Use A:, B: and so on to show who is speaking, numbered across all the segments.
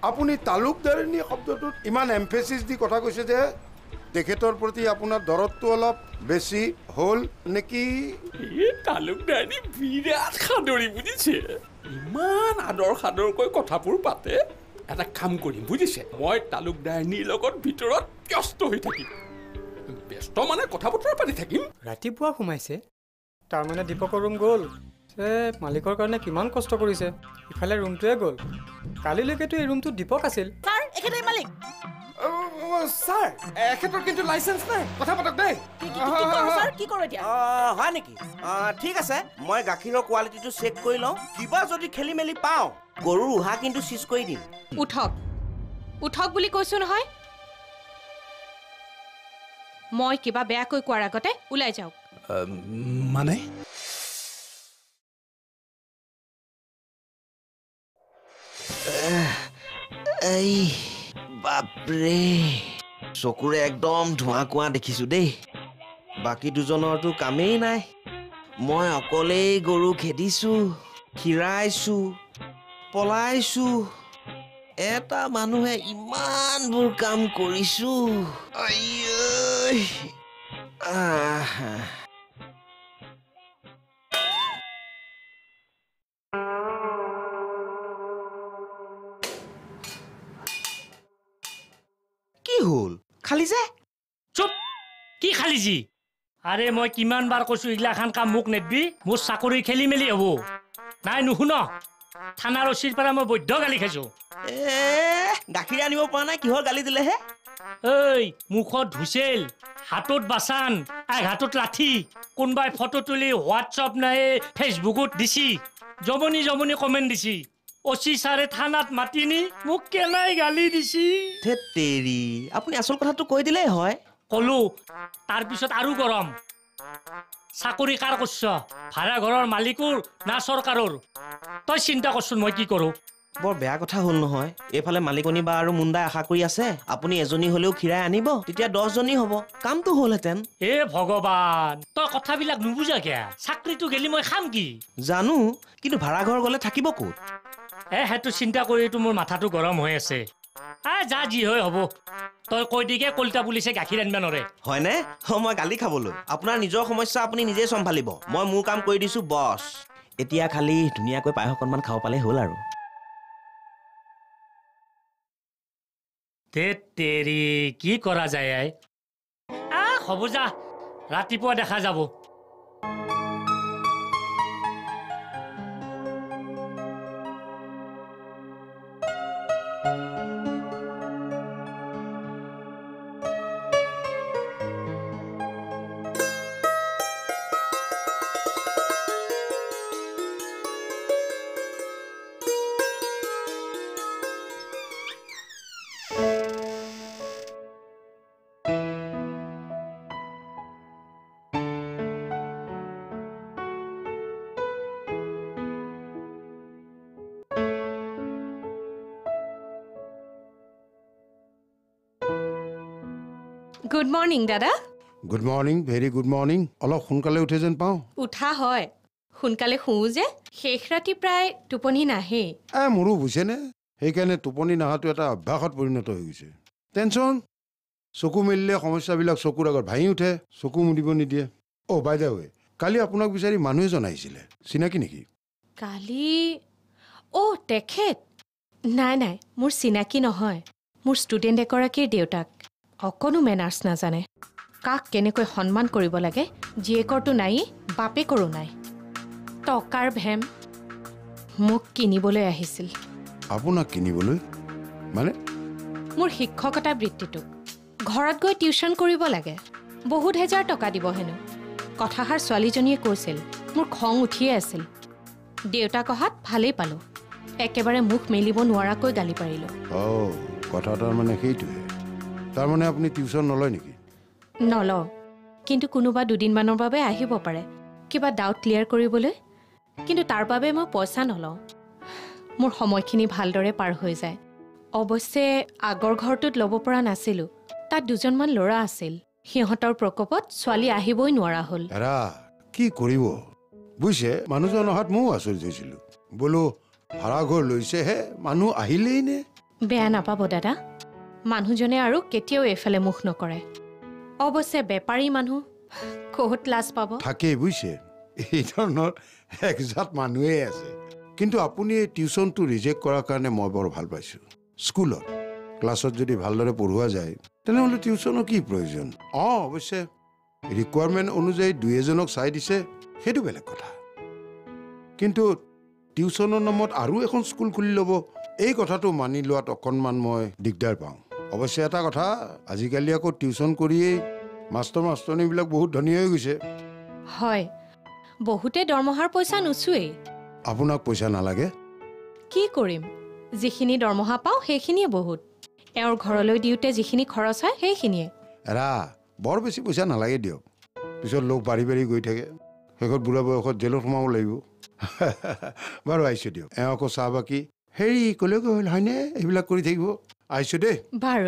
A: আপুনি তালুকদাৰিনী শব্দটোত ইমান এমফেচিছ দি কথা কৈছে যে তেখেতৰ প্ৰতি আপোনাৰ দৰদটো অলপ বেছি হ'ল নেকি?
B: তালুকদাৰিনী বিৰাট সাদৰী বুজিছে, ইমান আদৰ সাদৰকৈ কথাবোৰ পাতে। এটা কাম কৰিম বুজিছে, মই তালুকদাৰিনীৰ লগত ভিতৰত ব্যস্ত হৈ থাকিম। ব্যস্ত মানে কথা বতৰা পাতি থাকিম।
C: ৰাতিপুৱা সোমাইছে, তাৰমানে দীপকৰ ৰুম গ'ল। মালিকৰ কাৰণে কিমান কষ্ট কৰিছে, ইফালে ৰুমটোৱে গ'ল। কালিলৈকেতো এই ৰুমটো দীপক আছিল।
D: ছাৰ এখেতে মালিক।
B: ছাৰ এখেতৰ কিন্তু লাইচেঞ্চ নাই, কথা পাতক দেই।
D: কি কৰোঁ এতিয়া?
E: হয় নেকি? ঠিক আছে, মই গাখীৰৰ কোৱালিটিটো চেক কৰি লওঁ। কিবা যদি খেলি মেলি পাওঁ গৰুৰ উহা কিন্তু চিজ কৰি দিম।
F: উঠক উঠক বুলি কৈছো নহয়। মই কিবা বেয়াকৈ কোৱাৰ আগতে ওলাই যাওক।
B: মানে
E: এই বাপৰে, চকুৰে একদম ধোঁৱা কোৱা দেখিছো দেই। বাকী দুজনৰতো কামেই নাই। মই অকলেই গৰু খেদিছো, খীৰাইছো, পলাইছো। এটা মানুহে ইমানবোৰ কাম কৰিছো। কি হ'ল? খালি যে
G: চুপ, কি খালি যি? আৰে মই কিমান বাৰ কৈছো এইগিলাখান কাম মোক নেদবি, মোৰ চাকৰি খেলি মেলি হব। নাই নুশুন, থানাৰ অচিৰ পৰা মই বৈধ গালি খাইছো।
E: গাখীৰ আনিব পৰা নাই, কিহৰ গালি দিলেহে?
G: এই মুখত ধুইছিল, হাতত বাচান, হাতত লাঠি, কোনোবাই ফটো তুলি হোৱাটছআপ নাই ফেচবুকত দিছি, জমনি জমনি কমেণ্ট দিছি। অচি ছাৰে থানাত মাতি নি মোক কেনাই গালি দিছি।
E: ধেৎতেৰি, আপুনি আচল কথাটো কৈ দিলেই হয়।
G: কলো, তাৰপিছত আৰু গৰম। চাকৰি কাৰ কৰছ, ভাড়া ঘৰৰ মালিকৰ না চৰকাৰৰ? তই চিন্তা কৰচোন মই কি কৰো।
E: বৰ বেয়া কথা হ'ল নহয়। এইফালে মালিকনী বা আৰু মুণ্ডাই আশা কৰি আছে আপুনি এজনী হলেও খীৰাই আনিব, তেতিয়া 10 জনী হ'ব, কামটো হ'লহেঁতেন।
G: এ ভগৱান, তই কথাবিলাক নুবুজা কিয়া? চাকৰিটো গেলি মই খাম কি?
E: জানো, কিন্তু ভাড়াঘৰ গলে থাকিব ক'ত?
G: সেইটো চিন্তা কৰিতো মোৰ মাথাটো গৰম হৈ আছে। যা যি হয় হ'ব। তই কৈ দিকে কলিতা পুলিচে গাখীৰ আনিব নৰে।
E: হয়নে? মই গালি খাবলৈ? আপোনাৰ নিজৰ সমস্যা আপুনি নিজে চম্ভালিব। মই মোৰ কাম কৰি দিছো বছ। এতিয়া খালি ধুনীয়াকৈ পায়স অকণমান খাব পালে হ'ল আৰু।
G: তেৰি কি কৰা যায়? হ'ব যা, ৰাতিপুৱা দেখা যাব।
F: গুড মৰ্নিং দাদা।
A: Good morning, very good morning. অলপ সোনকালে উঠে যেন পাওঁ।
F: উঠা হয়, সোনকালে শুওঁ যে, শেষ ৰাতি প্ৰায় টোপনি নাহে।
A: মোৰো বুজিছেনে, সেইকাৰণে টোপনি নহাটো এটা অভ্যাসত পৰিণত হৈ গৈছে। টেনশ্যন, চকু মেলিলে সমস্যাবিলাক চকুৰ আগত ভাঙি উঠে, চকু মুদিব নিদিয়ে। বাই দা ৱে, কালি আপোনাক বিচাৰি মানুহ এজন আহিছিলে, চিনাকি নেকি?
F: কালি? তেখেত? নাই, মোৰ চিনাকি নহয়। মোৰ ষ্টুডেণ্ট এগৰাকীৰ দেউতাক। অকণো মেনাৰ্ছ নাজানে। কাক কেনেকৈ সন্মান কৰিব লাগে জীয়েকৰটো নাই, বাপেকৰো নাই। টকাৰ ভেম। মোক কিনিবলৈ আহিছিল।
A: আপোনাক কিনিবলৈ? মানে?
F: মোৰ শিক্ষকতা বৃত্তিটো। ঘৰত গৈ টিউশ্যন কৰিব লাগে, বহুত হেজাৰ টকা দিব হেনো। কথাষাৰ ছোৱালীজনীয়ে কৈছিল, মোৰ খং উঠিয়ে আছিল। দেউতাক অহাত ভালেই পালোঁ, একেবাৰে মুখ মেলিব নোৱাৰাকৈ গালি পাৰিলোঁ।
A: কথা তাৰমানে সেইটোৱে। তাৰমানে আপুনি টিউশ্যন নলয় নেকি?
F: নলওঁ, কিন্তু কোনোবা দুদিনমানৰ বাবে আহিব পাৰে, কিবা ডাউট ক্লিয়াৰ কৰিবলৈ। কিন্তু তাৰ বাবে মই পইচা নলওঁ। মোৰ সময়খিনি ভালদৰে পাৰ হৈ যায়। অৱশ্যে আগৰ ঘৰটোত ল'ব পৰা নাছিলোঁ, তাত 2জনমান ল'ৰা আছিল। সিহঁতৰ প্ৰকোপত ছোৱালী আহিবই নোৱাৰা হ'ল।
A: কি কৰিব বুজিছে, মানুহজন অহাত ময়ো আচৰিত হৈছিলোঁ। বোলো ভাড়াঘৰ লৈছেহে, মানুহ আহিলেই নে?
F: বেয়া নাপাব দাদা, মানুহজনে আৰু কেতিয়াও এইফালে মুখ নকৰে। অৱশ্যে বেপাৰী মানুহ বহুত লাজ পাব।
A: থাকেই বুজিছে, এই ধৰণৰ একজাত মানুহেই আছে। কিন্তু আপুনি এই টিউশ্যনটো ৰিজেক্ট কৰাৰ কাৰণে মই বৰ ভাল পাইছোঁ। স্কুলত ক্লাছত যদি ভালদৰে পঢ়োৱা যায় তেনেহ'লে টিউশ্যনৰ কি প্ৰয়োজন? অৱশ্যে ৰিকুৱাৰমেণ্ট অনুযায়ী 2-এজনক চাই দিছে, সেইটো বেলেগ কথা। কিন্তু টিউশ্যনৰ নামত আৰু এখন স্কুল খুলি ল'ব, এই কথাটো মানি লোৱাত অকণমান মই দিগদাৰ পাওঁ। অৱশ্যে এটা কথা, আজিকালি আকৌ টিউশ্যন কৰিয়েই মাষ্টৰনীবিলাক বহুত ধনী হৈ গৈছে।
F: হয়, বহুতে দৰমহাৰ পইচা নোচোৱেই।
A: আপোনাক পইচা নালাগে?
F: কি কৰিম, যিখিনি দৰমহা পাওঁ সেইখিনিয়ে বহুত। এওঁৰ ঘৰলৈ দিওঁতে যিখিনি খৰচ হয় সেইখিনিয়ে।
A: এৰা, বৰ বেছি পইচা নালাগে দিয়ক। পিছত লোক বাঢ়ি বাঢ়ি গৈ থাকে, শেষত বুঢ়া বয়সত জেলত সোমাব লাগিব। বাৰু আহিছোঁ দিয়ক। এওঁ আকৌ চাহ বাকী হেৰি ক'লে হ'ল হয়নে, এইবিলাক কৰি থাকিব। আহিছোঁ দেই।
F: বাৰু।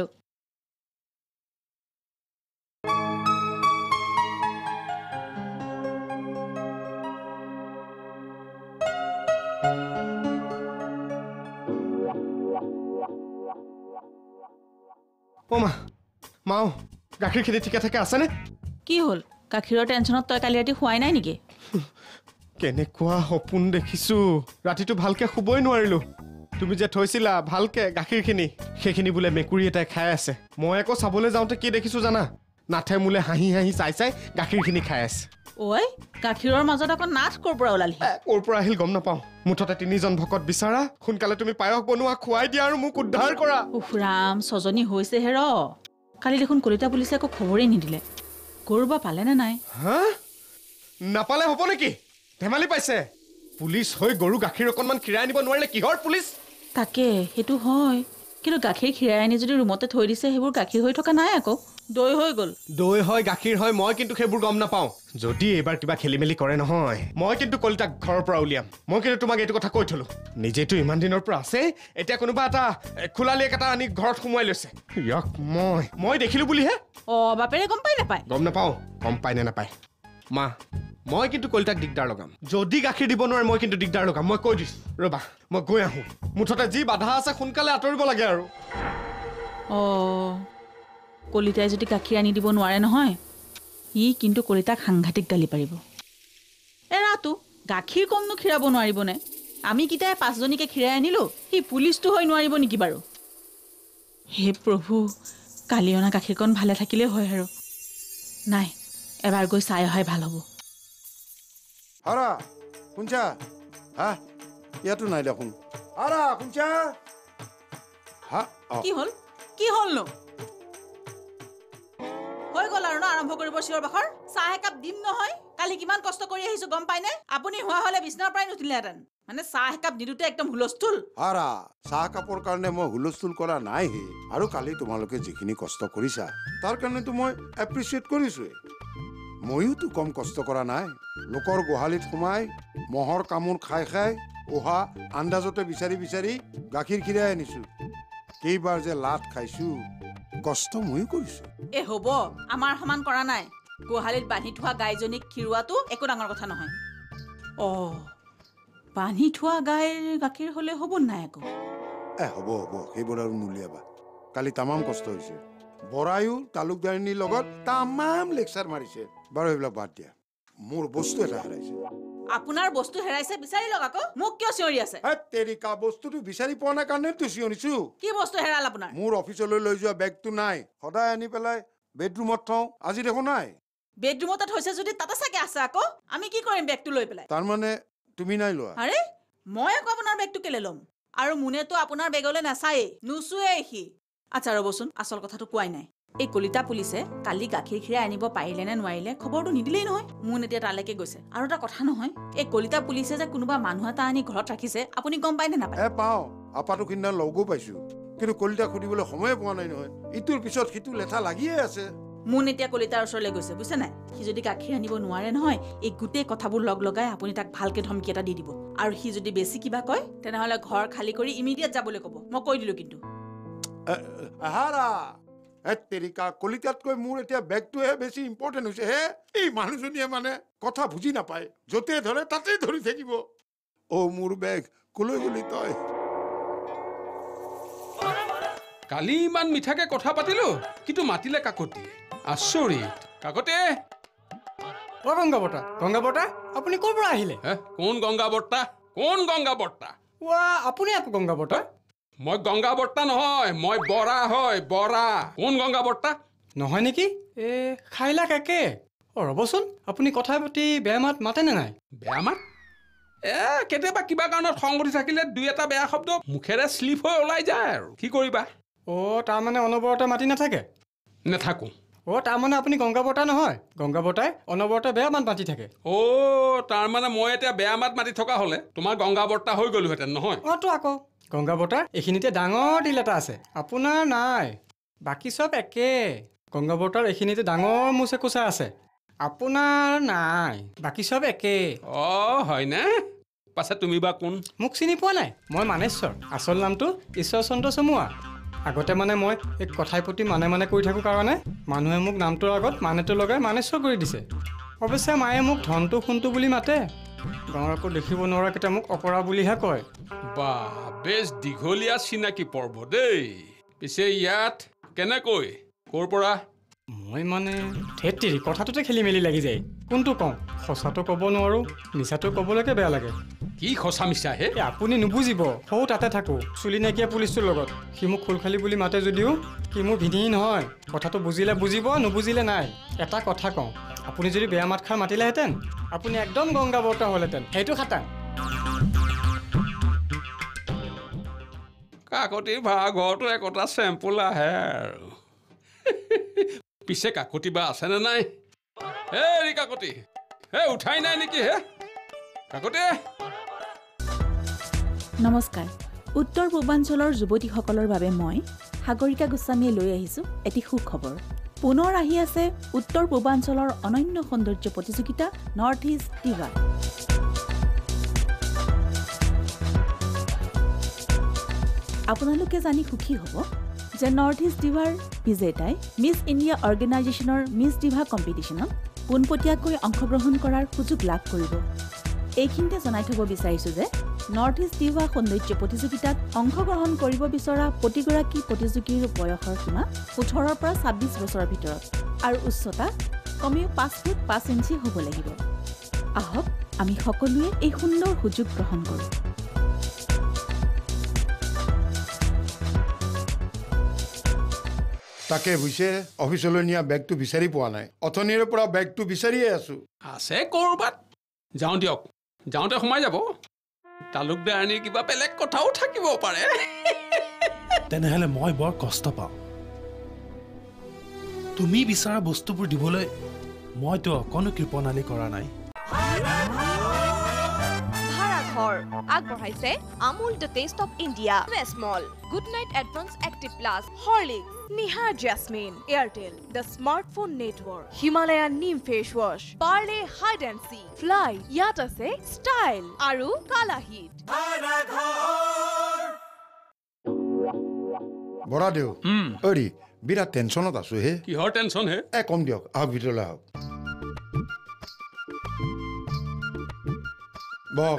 H: মাও, গাখীৰখিনি ঠিকে থাকে আছেনে?
D: কি হ'ল, গাখীৰৰ টেনশ্যনত তই কালি ৰাতি শুৱাই নাই নেকি?
H: কেনেকুৱা সপোন দেখিছো, ৰাতিটো ভালকে শুবই নোৱাৰিলো। তুমি যে থৈছিলা ভালকে গাখীৰখিনি, সেইখিনি বোলে মেকুৰী এটাই খাই আছে। মই আকৌ চাবলৈ যাওঁতে কি দেখিছো জানা? নাথে মোলে হাঁহি হাঁহি চাই চাই গাখীৰখিনি খাই আছে।
D: ঐ, গাখীৰৰ মাজত আকৌ নাথ ক'ৰ পৰা ওলালি?
H: ক'ৰ পৰা আহিল গম নাপাওঁ। মুঠতে 3জন ভকত বিচাৰা, সোনকালে তুমি পায়স বনোৱা, খুৱাই দিয়া আৰু মোক উদ্ধাৰ কৰা।
D: উফ ৰাম, 6জনী হৈছেহে ৰ। কালি দেখোন কলিতা পুলিচে একো খবৰেই নিদিলে। গৰু বা পালেনে নাই?
H: হা? নাপালে হ'ব নেকি? ধেমালি পাইছে? পুলিচ হৈ গৰু গাখীৰ অকণমান খীৰাই আনিব নোৱাৰিলে কিহৰ পুলিচ?
D: তাকে, সেইটো হয়। কিন্তু গাখীৰ খীৰাই আনি যদি ৰুমতে থৈ দিছে, সেইবোৰ গাখীৰ হৈ থকা নাই আকৌ, দৈ হৈ গ'ল।
H: দৈ হয়, গাখীৰ হয়, মই কিন্তু সেইবোৰ গম নাপাওঁ। যদি এইবাৰ কিবা খেলি মেলি কৰে নহয়, মই কিন্তু কলিতাক ঘৰৰ পৰা উলিয়াম। মই কিন্তু তোমাক এইটো কথা কৈ থলো। নিজেতো ইমান দিনৰ পৰা আছে, এতিয়া কোনোবা এটা খোলালিয়েক এটা আনি ঘৰত সোমোৱাই লৈছে। ইয়াক মই দেখিলো বুলিহে।
D: বাপেৰে গম পাই নাপায়?
H: গম নাপাওঁ, গম পাই নে নাপায়। মা, মই কিন্তু কলিতাক দিগদাৰ লগাম। যদি গাখীৰ দিব নোৱাৰে মই কিন্তু দিগদাৰ লগাম, মই কৈ দিছো। ৰ'বা, মই গৈ আহোঁ। মুঠতে যি বাধা আছে সোনকালে আঁতৰিব লাগে আৰু।
D: কলিতাই যদি গাখীৰ আনি দিব নোৱাৰে নহয়, ই কিন্তু কলিতাক সাংঘাতিক গালি পাৰিব। এৰাটো গাখীৰ কমনো খীৰাব নোৱাৰিবনে? আমি কেইটাই 5জনীকে খীৰাই আনিলো, সি পুলিচটো হৈ নোৱাৰিব নেকি বাৰু? হে প্ৰভু, কালি অনা গাখীৰকণ ভালে থাকিলেই হয় আৰু। নাই, এবাৰ গৈ চাই অহাই ভাল হ'ব।
A: হাৰা শুনছা? হা, ইয়াতো নাই দেখোন। হাৰা শুনছা? হা,
D: কি হ'ল? কি হ'লনো? হৈ গ'ল আৰু ন আৰম্ভ কৰিব চিঞৰ বাখৰ? চাহ একাপ দিম নহয়? কালি কিমান কষ্ট কৰি আহিছো গম পাইনে? আপুনি হোৱা হ'লে বিছনাৰ পৰাই নুঠিলেহেঁতেন। মানে চাহ একাপ দিওঁতে একদম হুলস্থুল।
A: হাৰা, চাহ কাপৰ কাৰণে মই হুলস্থুল কৰা নাই হে। আৰু কালি তোমালোকে যিখিনি কষ্ট কৰিছা তাৰ কাৰণেতো মই এপ্ৰিচিয়েট কৰিছোৱে। ময়োতো কম কষ্ট কৰা নাই। লোকৰ গোহালিত সোমাই মহৰ কামোৰ খাই খাই উহা আন্দাজতে বিচাৰি বিচাৰি গাখীৰ খীৰাই আনিছো। কেইবাৰ যে লাট খাইছো, কষ্ট ময়ো কৰিছো।
D: হ'ব, আমাৰ সমান কৰা নাই। গোহালিত বান্ধি থোৱা গাইজনীক খীৰোৱাটো একো ডাঙৰ কথা নহয়। বান্ধি থোৱা গাইৰ গাখীৰ হ'লে হ'ব নাই আকৌ?
A: হ'ব সেইবোৰ আৰু নুলিয়াবা। কালি তামাম কষ্ট হৈছে। বৰায়ো তালুকদাৰিনীৰ লগত তামাম লেকচাৰ মাৰিছে। বাৰু এইবিলাক বাদ দিয়া, মোৰ বস্তু এটা হেৰাইছে।
D: আপোনাৰ বস্তু হেৰাইছে, বিচাৰি লওক আকৌ। মোক কিয় চিঞৰি আছে?
A: তেৰিকা, বস্তুটো বিচাৰি পোৱা নাই কাৰণেতো চিঞৰিছো।
D: কি বস্তু হেৰাল আপোনাৰ?
A: মোৰ অফিচলৈ লৈ যোৱা বেগটো নাই। সদায় আনি পেলাই বেডৰুমত থওঁ, আজি দেখো নাই।
D: বেডৰুমতে থৈছে যদি তাতে চাগে আছে আকৌ। আমি কি কৰিম বেগটো লৈ পেলাই?
A: তাৰমানে তুমি নাই লোৱা?
D: আৰে, মই আকৌ আপোনাৰ বেগটো কেলে ল'ম? আৰু মুনেতো আপোনাৰ বেগলৈ নাচায়েই, নুচুৱেই সি। আচ্ছা ৰ'বচোন, আচল কথাটো কোৱাই নাই। এই কলিতা পুলিচে কালি গাখীৰ খীৰাই আনিব পাৰিলে নে নোৱাৰিলে খবৰটো নিদিলেই নহয়। মোন এতিয়া তালৈকে গৈছে। আৰু এটা কথা নহয়, এই কলিতা পুলিচে যে কোনোবা মানুহ এটা আনি ঘৰত ৰাখিছে, আপুনি গম পায় নে নাপায়?
A: পাওঁ, আপাটো সিদিনা লগো পাইছো। কিন্তু কলিতাক সুধিবলৈ সময়ে পোৱা নাই নহয়। ইটোৰ পিছত সিটো লেঠা লাগিয়ে আছে।
D: মোন এতিয়া কলিতাৰ ওচৰলৈ গৈছে, বুজিছে নাই? সি যদি গাখীৰ আনিব নোৱাৰে নহয়, এই গোটেই কথাবোৰ লগ লগাই আপুনি তাক ভালকে ধমকি এটা দি দিব। আৰু সি যদি বেছি কিবা কয়, তেনেহ'লে ঘৰ খালী কৰি ইমিডিয়েট যাবলৈ ক'ব। মই কৈ দিলো কিন্তু।
A: তেৰিকা, কলিতাতকৈ মোৰ এতিয়া বেগটোহে বেছি ইম্পৰ্টেণ্ট হৈছে হে। এই মানুহজনীয়ে মানে কথা বুজি নাপায়, য'তে ধৰে তাতেই ধৰি থাকিব। মোৰ বেগ, কলৈ গলি তই?
B: কালি ইমান মিঠাকে কথা পাতিলো কিন্তু মাতিলে কাকতি আচৰিত কাকতি
C: অ গংগা বৰ্তা আপুনি ক'ৰ পৰা আহিলে
B: কোন গংগা বৰ্তা
C: ৱা আপুনি আকৌ গংগা বৰ্তা
B: মই গংগা বৰ্তা নহয় মই বৰা হয় বৰা কোন গংগা বৰ্তা
C: নহয় নেকি খাইলাক একে ৰ'বচোন আপুনি কথা পাতি বেয়া মাত মাতেনে নাই
B: বেয়া মাত কেতিয়াবা কিবা কাৰণত খং উঠি থাকিলে দুই এটা বেয়া শব্দ মুখেৰে শ্লিপ হৈ ওলাই যায় আৰু কি কৰিবা
C: তাৰমানে অনবৰতে মাতি নাথাকে
B: নাথাকো
C: তাৰমানে আপুনি গংগা বৰ্তা নহয় গংগা বৰ্তাই অনবৰতে বেয়া মাত মাতি থাকে
B: তাৰমানে মই এতিয়া বেয়া মাত মাতি থকা হ'লে তোমাৰ গংগা বৰ্তা হৈ গ'লোহেঁতেন নহয়
C: তো আকৌ গংগা বৰ্তাৰ এইখিনিতে ডাঙৰ তিল এটা আছে আপোনাৰ নাই বাকী চব একে গংগা বৰ্তাৰ এইখিনিতে ডাঙৰ মোচেকোচা আছে আপোনাৰ নাই বাকী চব একে
B: হয়নে পাছে তুমি বা কোন
C: মোক চিনি পোৱা নাই মই মানেশ্বৰ আচল নামটো ঈশ্বৰ চন্দ্ৰ চমুৱা আগতে মানে মই এই কথাই প্ৰতি মানে কৰি থাকোঁ কাৰণে মানুহে মোক নামটোৰ আগত মানেটো লগাই মানেশ্বৰ কৰি দিছে অৱশ্যে মায়ে মোক ধনটো সোণটো বুলি মাতে গাঁৱৰ আকৌ দেখিব নোৱাৰাকেইটা মোক অপৰা বুলিহে কয়
B: বা বেছ দীঘলীয়া চিনাকি পৰ্ব দেই পিছে ইয়াত কেনেকৈ ক'ৰ পৰা
C: মই মানে ধেত্তেৰি কথাটোতে খেলি মেলি লাগি যায় কোনটো কওঁ সঁচাটো ক'ব নোৱাৰোঁ মিছাটো ক'বলৈকে বেয়া লাগে
B: কি সঁচা মিছা হে
C: আপুনি নুবুজিব সৌ তাতে থাকোঁ চুলি নাইকিয়া পুলিচটোৰ লগত সি মোক খোলখালি বুলি মাতে যদিও সি মোৰ ভিনি নহয় কথাটো বুজিলে বুজিব নুবুজিলে নাই এটা কথা কওঁ আপুনি যদি বেয়া মাত খাই মাতিলেহেঁতেন আপুনি একদম গংগা বৰ্তা হ'লহেঁতেন সেইটো খাটাং
B: কাকতিৰ ভাড়াঘৰটো একোটা চেম্পুল আহে আৰু পিছে কাকতি বা আছেনে নাই হেৰি কাকতি উঠাই নাই নেকি কাকতি
D: নমস্কাৰ উত্তৰ পূৰ্বাঞ্চলৰ যুৱতীসকলৰ বাবে মই সাগৰিকা গোস্বামীয়ে লৈ আহিছোঁ এটি সুখবৰ পুনৰ আহি আছে উত্তৰ পূৰ্বাঞ্চলৰ অনন্য সৌন্দৰ্য প্ৰতিযোগিতা নৰ্থ ইষ্ট ডিভা আপোনালোকে জানি সুখী হ'ব যে নৰ্থ ইষ্ট ডিভাৰ বিজেতাই মিছ ইণ্ডিয়া অৰ্গেনাইজেশ্যনৰ মিছ ডিভা কম্পিটিশ্যনত পোনপটীয়াকৈ অংশগ্ৰহণ কৰাৰ সুযোগ লাভ কৰিব এইখিনিতে জনাই থ'ব বিচাৰিছোঁ যে নৰ্থ ইষ্ট ডিভা সৌন্দৰ্য প্ৰতিযোগিতাত অংশগ্ৰহণ কৰিব বিচৰা প্ৰতিগৰাকী প্ৰতিযোগীৰ বয়সৰ সীমা ১৮ৰ পৰা ২৬ বছৰৰ ভিতৰত আৰু উচ্চতা কমেও ৫ ফুট ৫ ইঞ্চি হ'ব লাগিব আহক আমি সকলোৱে এই সুন্দৰ সুযোগ গ্ৰহণ কৰোঁ
A: তাকে বুজিছে অফিচলৈ নিয়া বেগটো বিচাৰি পোৱা নাই অথনিৰে পৰা বেগটো বিচাৰিয়ে আছো
B: আছে ক'ৰবাত যাওঁ দিয়ক যাওঁতে সোমাই যাব তালুকদাৰণীৰ কিবা বেলেগ কথাও থাকিব পাৰে
I: তেনেহ'লে মই বৰ কষ্ট পাওঁ তুমি বিচৰা বস্তুবোৰ দিবলৈ মইতো অকণো কৃপণালি কৰা নাই
J: ভাড়াঘৰ আগবঢ়াইছে Amul the taste of India small Good Knight advance active plus Horlicks Nihar jasmine Airtel the smartphone network Himalayan neem face wash Parle hide and seek fly ইয়াত আছে ষ্টাইল আৰু কালাহিট
A: বৰা দেউ অৰি বিৰাট টেনশ্যনত আছো হে
B: কিহৰ টেনশ্যন হে
A: কম দিয়ক আহক ভিতৰলৈ আহক বক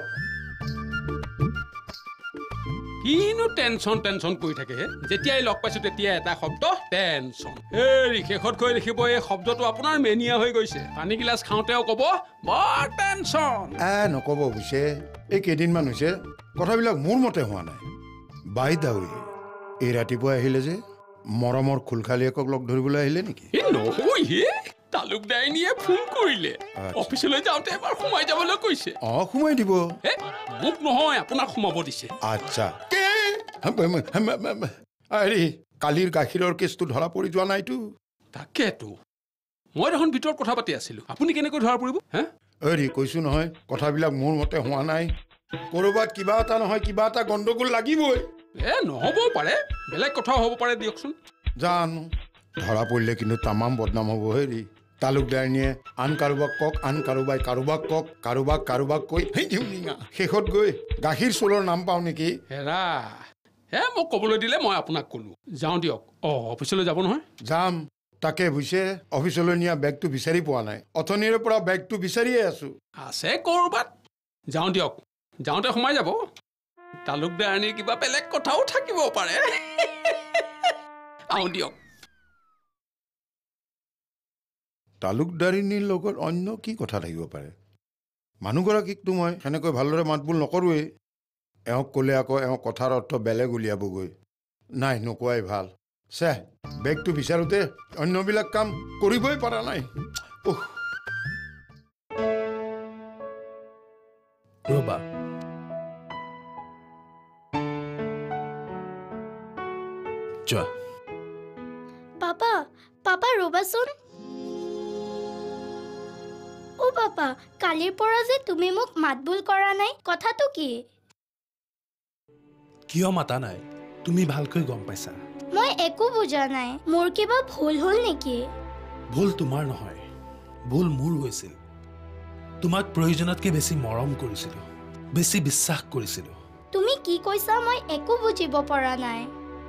B: কিনো টেনশ্যন কৰি থাকে যেতিয়াই লগ পাইছো তেতিয়াই এটা শব্দ টেনশ্যন হেৰি শেষত কৈ দেখিব এই শব্দটো আপোনাৰ মেনিয়া হৈ গৈছে পানী গিলাচ খাওঁতেও ক'ব বৰ টেনশ্যন
A: নক'ব বুজিছে এই কেইদিনমান হৈছে কথাবিলাক মোৰ মতে হোৱা নাই বাইদাউৰি এই ৰাতিপুৱা আহিলে যে মৰমৰ খুলখালীয়েকক লগ ধৰিবলৈ আহিলে নেকি
B: নহয় হে তালুকদাৰণীয়ে ফোন কৰিলে অফিচলৈ যাওঁতে এবাৰ সোমাই যাবলৈ কৈছে
A: সোমাই দিব
B: মোক নহয় আপোনাক সোমাব দিছে
A: আচ্ছা হেৰি কালিৰ গাখীৰৰ কেছটো ধৰা পৰি যোৱা নাইতো
B: তাকেতো মই দেখোন ভিতৰত কথা পাতি আছিলো আপুনি কেনেকৈ ধৰা পৰিব
A: হেৰি কৈছো নহয় কথাবিলাক মোৰ মতে হোৱা নাই ক'ৰবাত কিবা এটা নহয় কিবা এটা গণ্ডগোল লাগিবই
B: নহ'বও পাৰে বেলেগ কথাও হ'ব পাৰে দিয়কচোন
A: জানো ধৰা পৰিলে কিন্তু তামাম বদনাম হ'ব হেৰি তালুকদাৰণীয়ে আন কাৰোবাক কওক আন কাৰোবাই কাৰোবাক কৈ শেষত গৈ গাখীৰ চোৰৰ নাম পাওঁ নেকি
B: হেৰা মোক ক'বলৈ দিলে মই আপোনাক ক'লো যাওঁ দিয়ক অফিচলৈ যাব নহয়
A: যাম তাকে বুজিছে অফিচলৈ নিয়া বেগটো বিচাৰি পোৱা নাই অথনিৰে পৰা বেগটো বিচাৰিয়ে আছো
B: আছে ক'ৰবাত যাওঁ দিয়ক যাওঁতে সোমাই যাব তালুকদাৰণীৰ কিবা বেলেগ কথাও থাকিব পাৰে আহোঁ দিয়ক।
A: তালুকদাৰিনীৰ লগত অন্য কি কথা থাকিব পাৰে? মানুহগৰাকীকতো মই সেনেকৈ ভালদৰে মাতবোল নকৰোৱেই। এওঁক ক'লে আকৌ এওঁ কথাৰ অৰ্থ বেলেগ উলিয়াবগৈ। নাই, নোকোৱাই ভাল। চেহ, বেগটো বিচাৰোঁতে অন্যবিলাক কাম কৰিবই পৰা নাই।
I: ৰ'বা, যোৱা।
K: পাপা পাপা ৰ'বাচোন। অ' পাপা, কালিৰ পৰা যে তুমি মোক মাতবোল কৰা নাই, কথাটো কি?
I: কিয় মাতা নাই তুমি ভালকৈ গম পাইছা।
K: মই একো বুজা নাই। মোৰ কিবা ভুল হ'ল নেকি?
I: ভুল তোমাৰ নহয়, ভুল মোৰ হৈছিল। তোমাক প্ৰয়োজনতকৈ বেছি মৰম কৰিছিলোঁ, বেছি বিশ্বাস কৰিছিলোঁ।
K: তুমি কি কৈছা মই একো বুজিব পৰা নাই।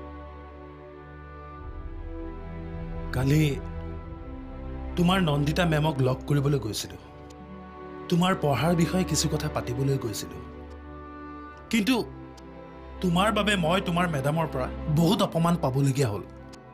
I: কালি তোমাৰ নন্দিতা মেমক লগ কৰিবলৈ গৈছিলোঁ। তোমাৰ পঢ়াৰ বিষয়ে কিছু কথা পাতিবলৈ গৈছিলোঁ। কিন্তু তোমাৰ বাবে মই তোমাৰ মেডামৰ পৰা বহুত অপমান পাবলগীয়া হ'ল।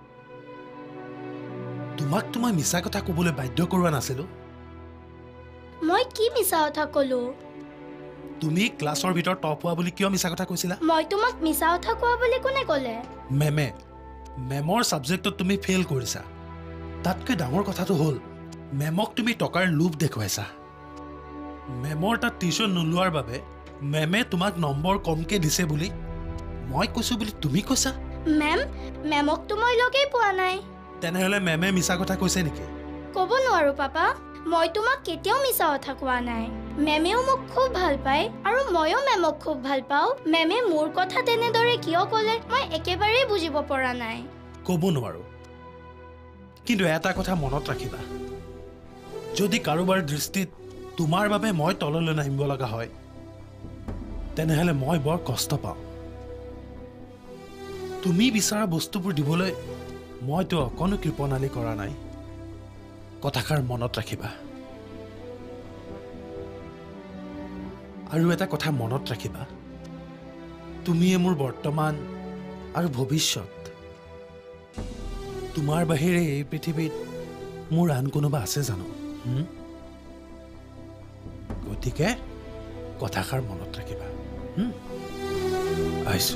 I: তোমাক মই মিছা কথা ক'বলৈ বাধ্য কৰোৱা নাছিলোঁ।
K: মই কি মিছা কথা ক'লো?
I: তুমি ক্লাছৰ ভিতৰত টপ হোৱা বুলি কিয় মিছা কথা কৈছিলা?
K: মই তোমাক মিছা কথা কোৱা বুলি কোনে ক'লে?
I: মেমৰ ছাবজেক্টত তুমি ফেইল কৰিছা। তাতকৈ ডাঙৰ কথাটো হ'ল মেমক তুমি টকাৰ লোভ দেখুৱাইছা। মেমৰ তাত টিউশ্যন নোলোৱাৰ বাবে মেমে তোমাক নম্বৰ কমকৈ দিছে বুলি মই কৈছোঁ বুলি তুমি কৈছা।
K: মেমকতো মই লগেই পোৱা নাই।
I: তেনেহ'লে মেমে মিছা কথা কৈছে নেকি?
K: ক'ব নোৱাৰো পাপা, মই তোমাক কেতিয়াও মিছা কথা কোৱা নাই। মেমেও মোক খুব ভাল পায় আৰু ময়ো মেমক খুব ভাল পাওঁ। মেমে মোৰ কথা তেনেদৰে কিয় ক'লে মই একেবাৰেই বুজিব পৰা নাই।
I: ক'ব নোৱাৰো, কিন্তু এটা কথা মনত ৰাখিবা, যদি কাৰোবাৰ দৃষ্টিত তোমাৰ বাবে মই তললৈ নামিব লগা হয় তেনেহ'লে মই বৰ কষ্ট পাওঁ। তুমি বিচৰা বস্তুবোৰ দিবলৈ মইতো অকণো কৃপণালি কৰা নাই। কথাষাৰ মনত ৰাখিবা। আৰু এটা কথা মনত ৰাখিবা, তুমিয়ে মোৰ বৰ্তমান আৰু ভৱিষ্যত। তোমাৰ বাহিৰে এই পৃথিৱীত মোৰ আন কোনোবা আছে জানো? গতিকে কথাষাৰ মনত ৰাখিবা। আহিছোঁ।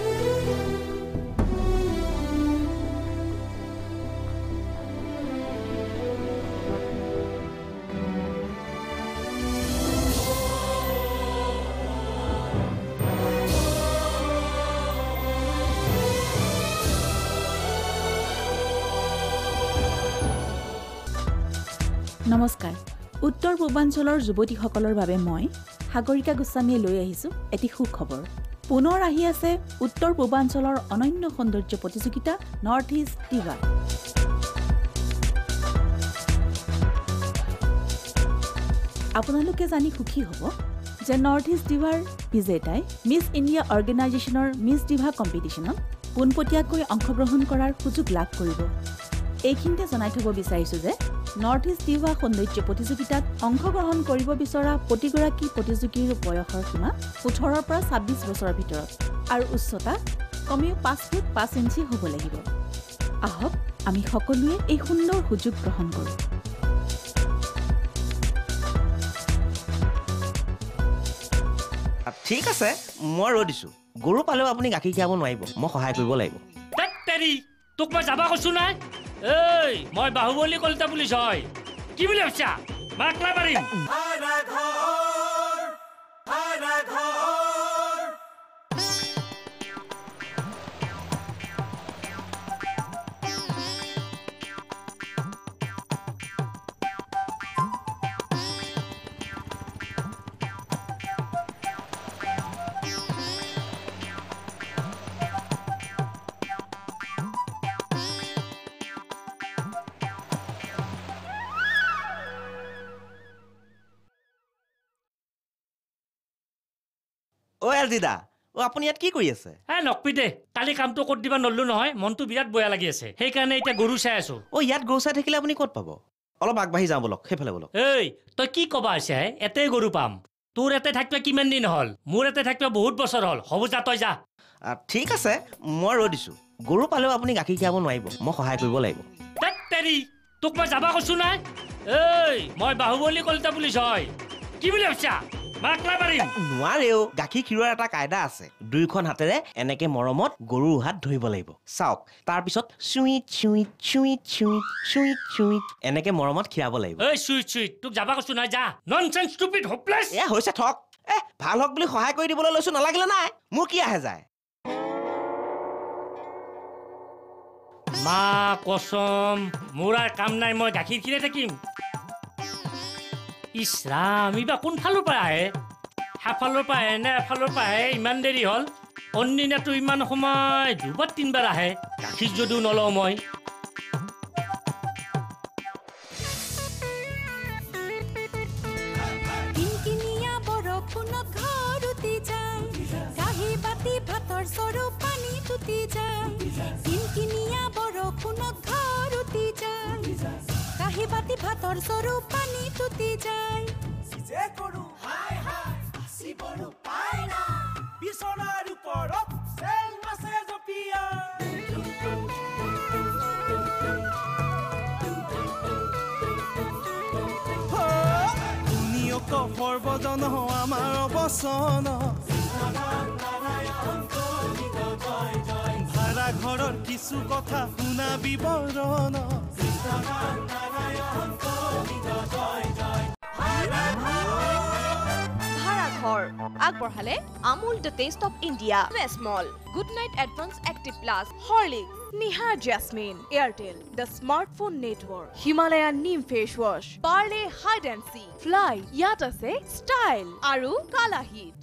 D: নমস্কাৰ। উত্তৰ পূৰ্বাঞ্চলৰ যুৱতীসকলৰ বাবে মই সাগৰিকা গোস্বামীয়ে লৈ আহিছোঁ এটি সুখবৰ। পুনৰ আহি আছে উত্তৰ পূৰ্বাঞ্চলৰ অনন্য সৌন্দৰ্য প্ৰতিযোগিতা নৰ্থ ইষ্ট ডিভা। আপোনালোকে জানি সুখী হ'ব যে নৰ্থ ইষ্ট ডিভাৰ বিজেতাই মিছ ইণ্ডিয়া অৰ্গেনাইজেশ্যনৰ মিছ ডিভা কম্পিটিশ্যনত পোনপটীয়াকৈ অংশগ্ৰহণ কৰাৰ সুযোগ লাভ কৰিব। এইখিনিতে জনাই থ'ব বিচাৰিছোঁ যে নৰ্থ ইষ্ট ডিভা সৌন্দৰ্য প্ৰতিযোগিতাত অংশগ্ৰহণ কৰিব বিচৰা প্ৰতিগৰাকী প্ৰতিযোগীৰ বয়সৰ সীমা 18ৰ পৰা 26 বছৰৰ ভিতৰত আৰু উচ্চতা কমেও 5 ফুট 5 ইঞ্চি হ'ব লাগিব। আহক আমি সকলোৱে এই সুন্দৰ সুযোগ গ্ৰহণ কৰোঁ।
E: ঠিক আছে, মই ৰৈ দিছোঁ। গৰু পালেও আপুনি গাখীৰ খীৰাব নোৱাৰিব, মই সহায় কৰিব লাগিব।
G: তোক মই যাবা কৈছো নাই? এই মই বাহুবলী কলিতা পুলিচ হয়, কি বুলি ভাবছা? মাকলা মাৰিম।
E: অ' এলজিদা, আপুনি ইয়াত কি কৰি আছে?
G: নকপি দে, কালি কামটো ক'ত দিবা নল্লো নহয়, মনটো বিৰাট বেয়া লাগি আছে, সেইকাৰণে এতিয়া গৰু চাই আছো।
E: ইয়াত গৰু চাই থাকিলে আপুনি ক'ত পাব? অলপ আগবাঢ়ি যাওঁ বলক, সেইফালে বলক।
G: এই তই কি ক'বা হৈছে? এতেই গৰু পাম? তোৰ এতে থাকিবা কিমান দিন হ'ল? মোৰ এতে থাকিবা বহুত বছৰ হ'ল। হ'ব যা, তই যা।
E: ঠিক আছে মই ৰৈ দিছোঁ গৰু পালেও আপুনি গাখীৰ খীৰাব নোৱাৰিব মই সহায় কৰিব লাগিব
G: তেৰি তোক মই যাবা কৈছো নাই এই মই বাহুবলী কলিতা পুলিচ হয় কি বুলি ভাবিছা মাকলা পাৰিম
E: নোৱাৰেও গাখীৰ খীৰোৱাৰ এটা কায়দা আছে দুইখন হাতেৰে এনেকে মৰমত গৰুৰ হাত ধৰিব লাগিব চাওক তাৰপিছত sweet sweet sweet sweet sweet sweet এনেকে মৰমত খীৰাব লাগিব
G: এই চুইট চুইট তোক যাবা কৈছো নাই যা ননচেন্স ষ্টুপিড হোপলেছ
E: হৈছে ঠক ভাল হওক বুলি সহায় কৰি দিবলৈ লৈছো নালাগিলে নাই মোৰ কি আহে যায়
G: মা কসম মোৰ আৰু কাম নাই মই গাখীৰ খীৰাই থাকিম ইছৰাম ইবা কোনফালৰ পৰা আহে সাফালৰ পৰা আহে নে এফালৰ পৰা আহে ইমান দেৰি হ'ল অন্যদিনাটো ইমান সময় দুবাৰ তিনিবাৰ আহে গাখীৰ যদিও নলওঁ মই
L: ভাতৰ সৰু পানী তুতি যায় যে কৰো হাই হাই আসি বড় পায় না বিছনাৰ ওপৰত সেল মাছে জপিয়া দুনিয়ক সৰ্বজন আমাৰ অবচন ভাড়া ঘৰৰ কিছু কথা শুনা বিৱৰণ
J: ভাড়াঘৰ আগবঢ়ালে Amul the taste of India small Good Knight advance active plus Horlicks Nihar jasmine Airtel the smartphone network Himalayan neem face wash Parle hide and seek fly ইয়াত আছে ষ্টাইল আৰু কালাহিত